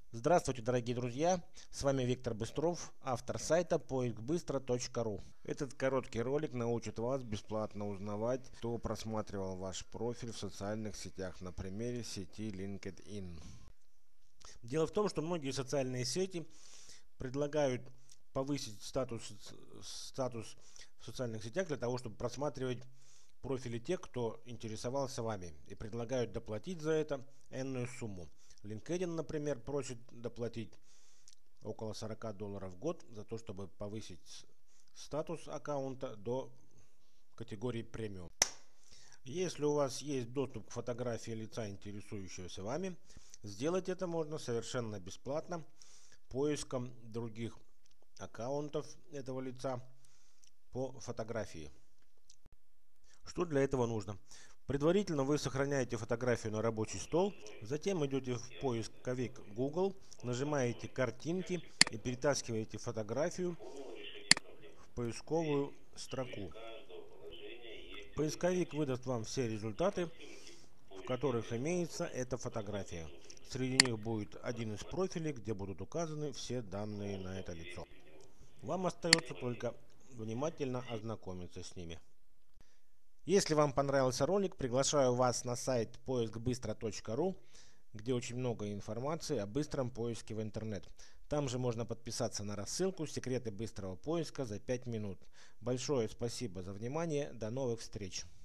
Здравствуйте, дорогие друзья! С вами Виктор Быстров, автор сайта поискбыстро.ру. Этот короткий ролик научит вас бесплатно узнавать, кто просматривал ваш профиль в социальных сетях на примере сети LinkedIn. Дело в том, что многие социальные сети предлагают повысить статус в социальных сетях для того, чтобы просматривать профили тех, кто интересовался вами, и предлагают доплатить за это энную сумму. LinkedIn, например, просит доплатить около $40 в год за то, чтобы повысить статус аккаунта до категории премиум. Если у вас есть доступ к фотографии лица, интересующегося вами, сделать это можно совершенно бесплатно поиском других аккаунтов этого лица по фотографии. Что для этого нужно? Предварительно вы сохраняете фотографию на рабочий стол, затем идете в поисковик Google, нажимаете картинки и перетаскиваете фотографию в поисковую строку. Поисковик выдаст вам все результаты, в которых имеется эта фотография. Среди них будет один из профилей, где будут указаны все данные на это лицо. Вам остается только внимательно ознакомиться с ними. Если вам понравился ролик, приглашаю вас на сайт поискбыстро.ру, где очень много информации о быстром поиске в интернет. Там же можно подписаться на рассылку «Секреты быстрого поиска за 5 минут». Большое спасибо за внимание. До новых встреч!